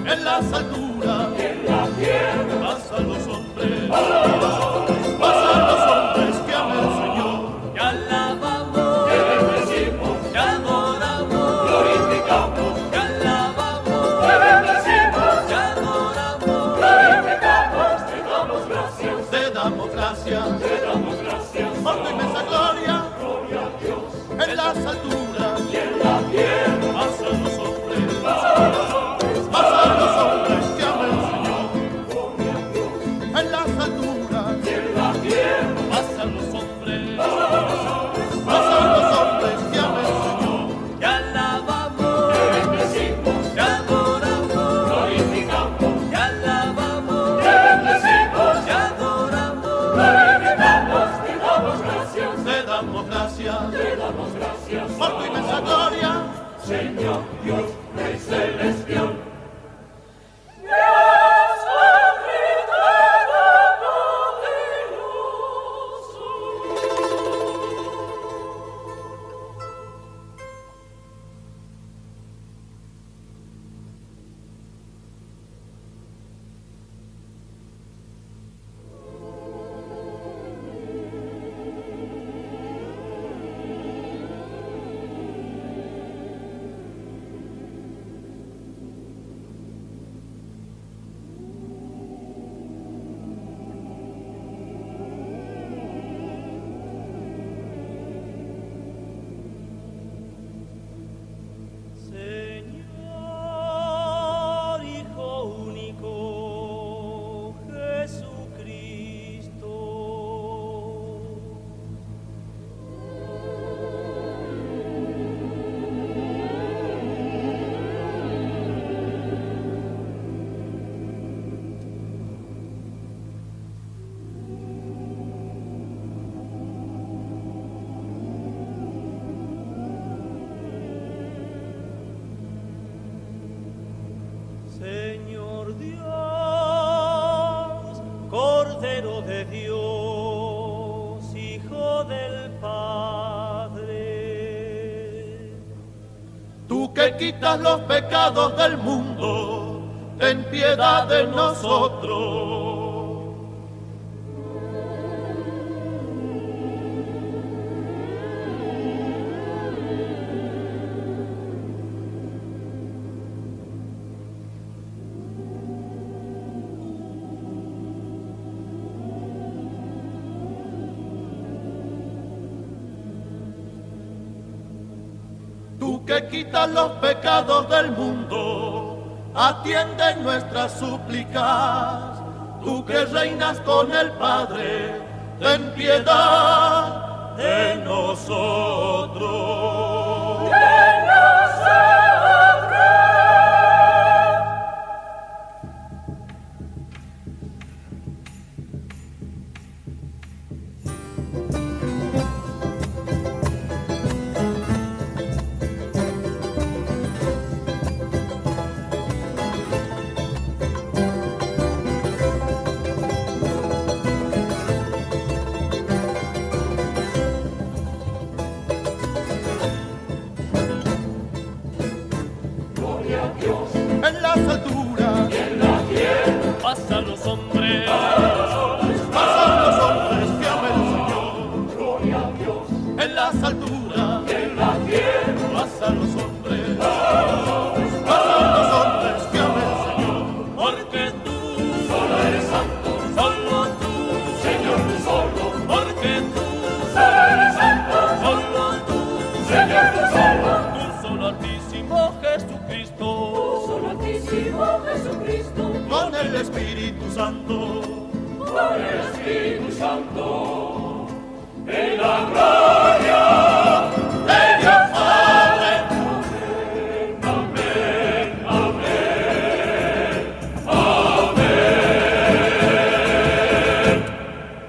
en las alturas y en la tierra. Pasan los hombres, pasan los hombres que ama el Señor. Te alabamos, Te bendecimos, te adoramos, glorificamos, te alabamos, te bendecimos, te adoramos, glorificamos, te damos gracias, Te damos gracias te damos gracias. por tu inmensa gloria Gloria a Dios, en las alturas. y en la tierra. Pasan los hombres, Pasan los hombres, pasan los hombres que ama el Señor. gloria a Dios, En las alturas y en la tierra. pasan los hombres, Pasan los hombres, pasan los hombres que ama el Señor. te alabamos, te bendecimos, te adoramos, glorificamos, te alabamos, te bendecimos, te adoramos, glorificamos, te damos gracias, Te damos gracias te damos gracias. por tu inmensa gloria. Señor Dios, Rey celestial. Señor, Hijo único, Jesucristo. Señor Dios, Cordero de Dios, Hijo del Padre. Tú que quitas los pecados del mundo, ten piedad de nosotros. Tú que quitas los pecados del mundo, atiende nuestras súplicas. Tú que reinas con el Padre, ten piedad de nosotros. Gloria a Dios, En las alturas y en la tierra. Pasan los hombres, pasan los hombres que ama el Señor. Gloria a Dios, En las alturas y en la tierra. pasan los hombres, pasan los hombres que ama el Señor. porque tú, Solo eres santo, solo tú, Señor, tú solo. porque tú, Solo eres santo, solo tú, Señor, tú solo. tú solo altísimo Jesucristo. Solo altísimo Jesucristo, Con el Espíritu Santo, con el Espíritu Santo.